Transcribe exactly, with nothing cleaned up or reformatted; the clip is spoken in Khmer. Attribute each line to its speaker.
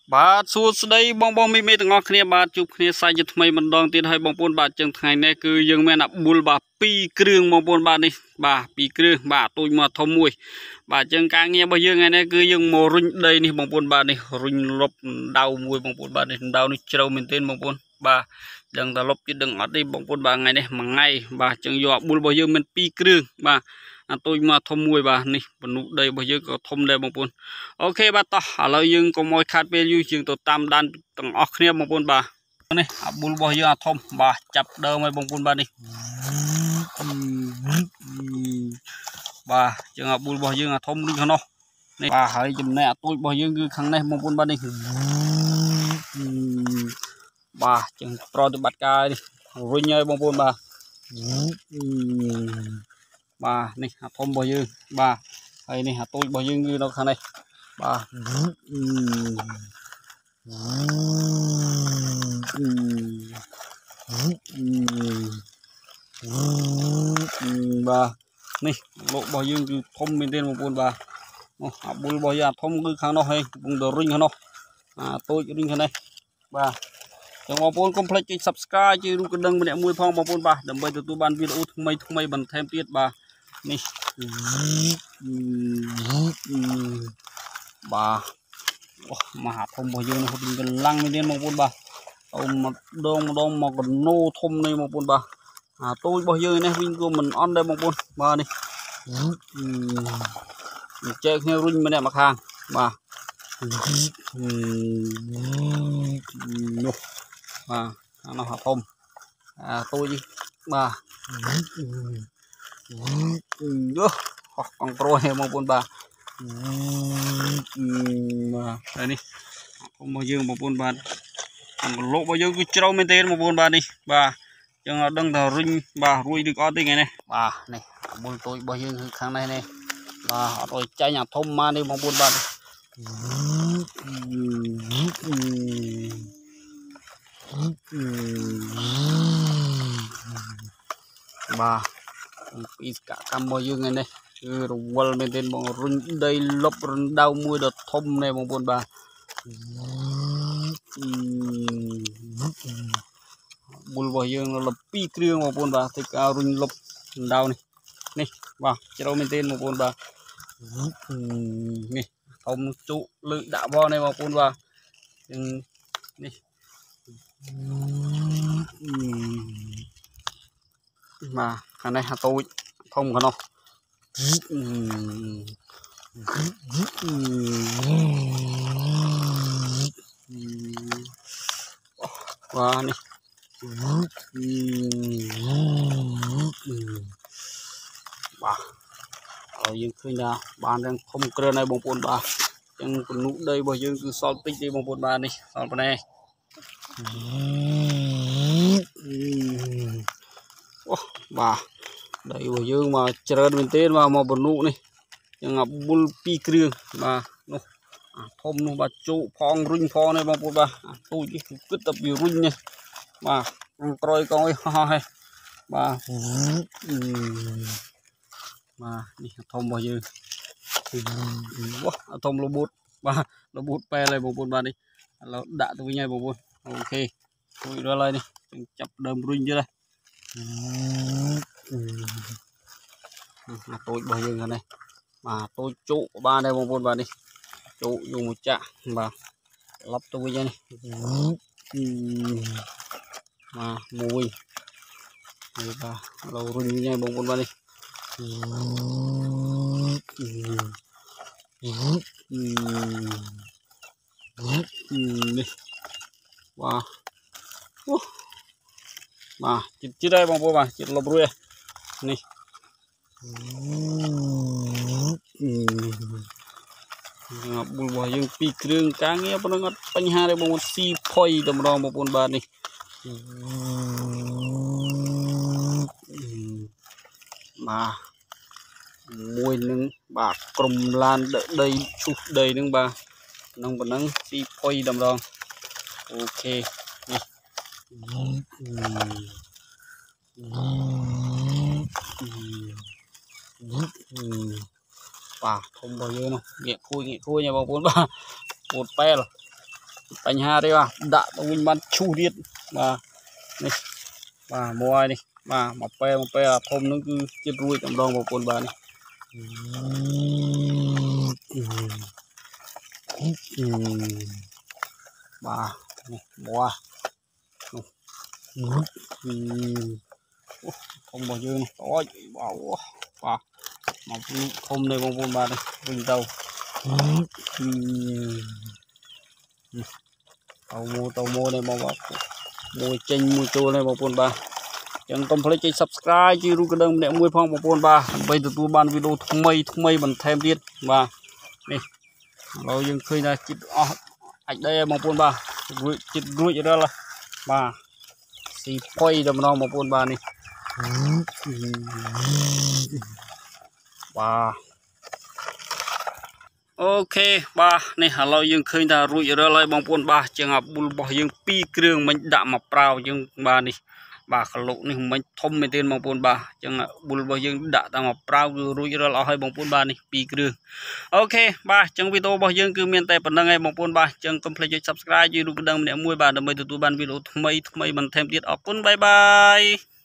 Speaker 1: បាទសួស្តីបងបងមីមីទាំងអស់គ្នាបាទជួបគ្នាសាជាថ្មីម្ដងទៀតហើយបងប្អូនបាទចឹងថ្ងៃនេះគឺយើងមានអាប៊ុលបាទពីរគ្រឿងបងប្អូនបាទនេះបាទពីរគ្រឿងបាទទូចមកធំមួយបាទចឹងការងាររបស់យើងថ្ងៃនេះគឺយើងមករុញដីនេះបងប្អូនបាទនេះរុញលុបដៅមួយបងប្អូនបាទនេះដៅនេះជ្រៅមែនទែនបងប្អូនបាទដឹងតែលុបទៀតដឹងអត់ទេបងប្អូនបាទថ្ងៃនេះមួយថ្ងៃបាទចឹងយកអាប៊ុលរបស់យើងមានពីរគ្រឿងបាទអាទូចមកធំមួយបាទនេះបនុដីរបស់យើងក៏ធំដែរបងប្អូនអូខេបាទតោះឥឡូវយើងកុំឲ្យខាត់ពេលយូរយើងទៅតាមដានទាំងអស់គ្នាបងប្អូនបាទនេះអាប៊ុលរបស់យើងអាធំបាទចាប់ដើមហើយបងប្អូនបាទនេះបាទចឹងអាប៊ុលរបស់យើងអាធំនេះខាងនោះនេះបាទហើយចំណែកអាទូចរបស់យើងគឺខាងនេះបងប្អូនបាទនេះបាទចឹងប្រតិបត្តិការនេះរុញហើយបងប្អូនបាទបាទនេះអាធំរបស់យើងបាទហើយនេះអាទូចរបស់យើងគឺនៅខាងនេះបាទបាទនេះលោករបស់យើងគឺធំមែនទេបងប្អូនបាទនោះអាប៊ុលរបស់យើងអាធំគឺខាងនោះហើយកំពុងតែរុញខាងនោះអាទូចរុញខាងនេះបាទចឹងបងប្អូនកុំភ្លេចចុច Subscribe ជួយរូបកណ្ដឹងម្នាក់មួយផងបងប្អូនបាទដើម្បីទទួលបានវីដេអូថ្មីថ្មីបន្ថែមទៀតបាទនេះបាទអូមហាធំរបស់យើងនេះវិញកម្លាំងមែនទេបងប្អូនបាទអូម្ដងម្ដងមកកណូធំនេះបងប្អូនបាទអាទូចរបស់យើងនេះវិញក៏មិនអន់ដែរបងប្អូនបាទនេះចែកគ្នារុញម្នាក់មកខាងបាទនោះបាទអានោះអាធំអាទូចបាទយោហោះកង់ប្រួយបងប្អូនបាទបាទហើយនេះធំរបស់យើងបងប្អូនបាទអង្គលោករបស់យើងគឺជ្រៅមែនទេបងប្អូនបាទនេះបាទចឹងអត់ដឹងថារុញបាទរួយឬអត់ទេថ្ងៃនេះបាទនេះអាប៊ុលទូចរបស់យើងគឺខាងនេះនេះបាទអត់ឲ្យចាញ់អាធំមកនេះបងប្អូនបាទបាទពីសកម្មរបស់យើងថ្ងៃនេះគឺរវល់មែនទេបងរុញដីលុបរំដៅមួយដ៏ធំនេះបងប្អូនបាទប៊ុលរបស់យើងលុបពីរគ្រឿងបងប្អូនបាទទៅការរុញលុបរំដៅនេះនេះបាទជ្រៅមែនទេបងប្អូនបាទនេះធំជក់លើកដាក់បងនេះបងប្អូនបាទនេះបាទខាងនេះអាទូចធំខាងនោះបាទនេះបាទហើយយើងឃើញថាបានទាំងធំគ្រឿនហើយបងប្អូនបាទចឹងពនុដីរបស់យើងគឺសល់តិចទេបងប្អូនបាទនេះសល់ប៉ុណ្ណេះអូបាទដីរបស់យើងមកច្រើនមែនទេបាទមកពនុនេះចឹងអាប៊ុលពីរគ្រឿងបាទនោះអាធំនោះបាទជោគផងរុញផងនេះបងប្អូនបាទអាទូចនេះគឺគិតតែពីរុញនេះបាទក្រោយកងអីហោះហើយបាទបាទនេះធំរបស់យើងវ៉ាធំលបូតបាទលបូតបែលហើយបងប្អូនបាទនេះឥឡូវដាក់ទៅវិញហើយបងប្អូនអូខេរួចរាល់ហើយនេះចាប់ដើមរុញទៀតហើយអាទូចរបស់យើងហ្នឹងនេះបាទទូចជក់បានដែរបងប្អូនបាទនេះជក់យកមកចាក់បាទឡប់ទៅវិញហើយនេះបាទមួយនេះបាទเราរុញវិញហើយបងប្អូនបាទនេះនេះបាទបាទចិត្តចិត្តហើយបងប្អូនបាទចិត្តលុបរួយនេះអាប៊ុលរបស់យើងពីរគ្រឿងការងារប៉ុណ្ណឹងអត់បញ្ហាទេបងប្អូនស៊ីផុយតែម្ដងបងប្អូនបាទនេះបាទមួយនឹងបាទក្រុមឡានដឹកដីឈូសដីនឹងបាទនឹងប៉ុណ្ណឹងស៊ីផុយតែម្ដងអូខេនេះបាទធំរបស់យើងនោះងាកគួយងាកគួយnhaបងប្អូនបាទពូតបែល bánh hà đây bà đã mình bán chu điết bà này bà mua đi bà một pe một pe thôm nó cứ chết ruồi trong đòn một con bà này bà này mua không bao nhiêu này ôi bảo bà mà không này bông bông bà này bình tàu tàu mua tàu mua này bông bà mua chênh mua trâu này bông bông bà chẳng còn phải chơi subscribe chứ luôn cái đơn để mua phong bông bông bà bây giờ tôi ban video thông mây thông mây bằng thêmទៀតvà này rồi dừng khi là chít ảnh đây bông bông bà chít ruồi đó là bà xì quay đầm non bông bông bà này bà ok bà này hà lo dương khơi ta rụi ra lại bóng bồn bà trường hợp bùn bỏ dương pi kêu mình đã mà prao dương bà này bà khả lộ này mình thông mình tên bóng bồn bà trường hợp bùn bỏ dương đã ta mà prao rụi ra lại bóng bồn bà này pi kêu ok bà trong video bỏ dương cứ miền tây phần đăng ngay bóng bồn bà chẳng complete cho subscribe chứ đừng đăng để mua bà đừng mấy tụi ban video thay thay bằng thêm tiết ở bye bye